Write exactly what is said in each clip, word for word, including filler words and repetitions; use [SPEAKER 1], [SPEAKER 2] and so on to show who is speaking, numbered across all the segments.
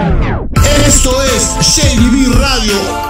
[SPEAKER 1] Esto es Shady B Radio.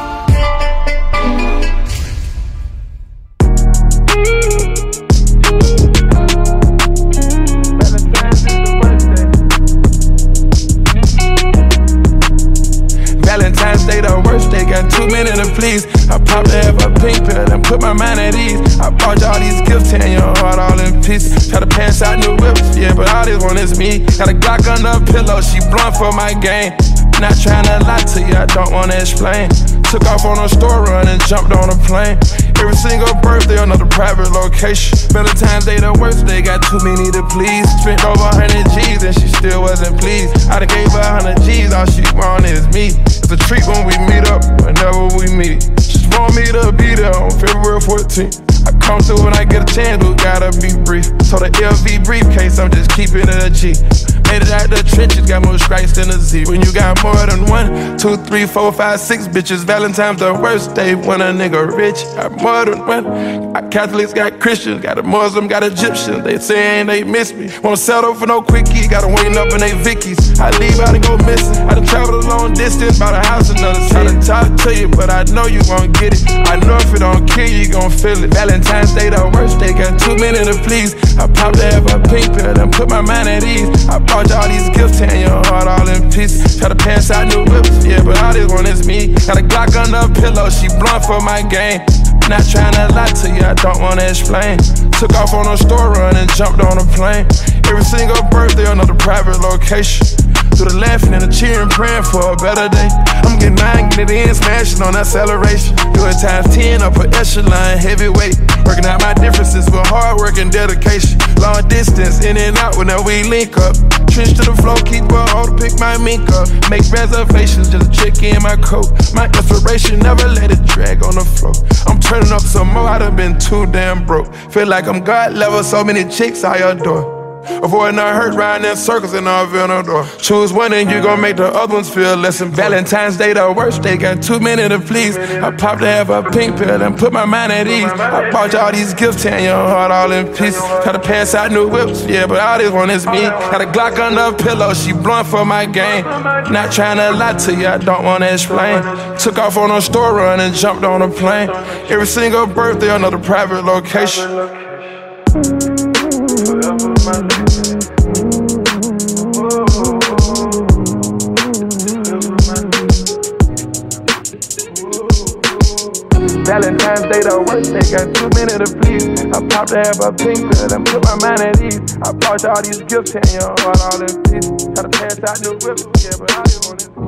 [SPEAKER 2] Valentine's Day the worst day, got too many to please. I popped to have a pink pill and put my mind at ease. I bought you all these gifts, tearing your heart all in pieces. Try to pass out new whips, yeah, but all this one is me. Got a Glock under a pillow, she blunt for my game. Not trying to lie to you, I don't wanna explain. Took off on a store run and jumped on a plane. Every single birthday, another private location. Valentine's Day the worst day, got too many to please. Spent over a hundred G's and she still wasn't pleased. I done gave her a hundred G's, all she wanted is me. It's a treat when we meet up, whenever we meet. She just want me to be there on February fourteenth. I come through when I get a chance, but gotta be brief. So the L V briefcase, I'm just keeping it a G. Made it out the trenches, got more stripes than a Z. When you got more than one, two, three, four, five, six bitches, Valentine's the worst day when a nigga rich. Got more than one. Got Catholics, got Christians, got a Muslim, got Egyptians. They saying they miss me. Won't settle for no quickie, got them waiting up in they Vickies. I leave out and go missing. I done traveled a long distance, bought a house another city. Try to talk to you, but I know you won't get it. I know if it don't kill you, you gon' feel it. Valentine's Day the worst day, got too many to please. I popped to have a pink pill and put my mind at ease. I bought you all these gifts, tearing your heart all in pieces. Try to pass out new whips, yeah, but all this one is me. Got a Glock under a pillow, she blunt for my game. Not trying to lie to you, I don't wanna explain. Took off on a store run and jumped on a plane. Every single birthday, another private location. Through the laughing and the cheering, praying for a better day. I'm getting mine, getting it in, smashing on acceleration. Do it times ten, upper echelon, heavyweight. Working out my differences with hard work and dedication. Long distance, in and out whenever we link up. Trench to the floor, keep her on to pick my mink up. Make reservations, just check in my coat. My inspiration, never let it drag on the floor. I'm turning up some more, I done been too damn broke. Feel like I'm God level, so many chicks I adore. Avoiding the hurt, riding in circles and all no door. Choose one and you gon' make the other ones feel less important. Valentine's Day the worst day, got too many to please. I popped to have a pink pill and put my mind at ease. I bought you all these gifts, tearing your heart all in pieces. Try to pass out new whips, yeah, but all this one is me. Got a Glock under a pillow, she blunt for my game. Not trying to lie to you, I don't wanna explain. Took off on a store run and jumped on a plane. Every single birthday, another private location. Valentine's Day the worst day, got too many to please. I popped to have a pink pill and put my mind at ease. I bought you all these gifts, tearing your heart all in pieces. Try to pass out new whips, yeah, but I just want it.